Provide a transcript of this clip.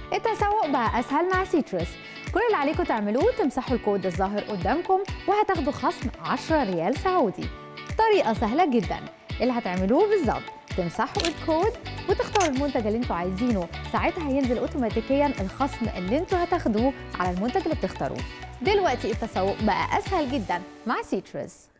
التسوق بقى أسهل مع سيترس. كل اللي عليكم تعملوه تمسحوا الكود الظاهر قدامكم وهتاخدوا خصم 10 ريال سعودي. طريقة سهلة جدا. اللي هتعملوه بالظبط تمسحوا الكود وتختاروا المنتج اللي انتوا عايزينه، ساعتها هينزل اوتوماتيكيا الخصم اللي انتوا هتاخدوه على المنتج اللي بتختاروه. دلوقتي التسوق بقى أسهل جدا مع سيترس.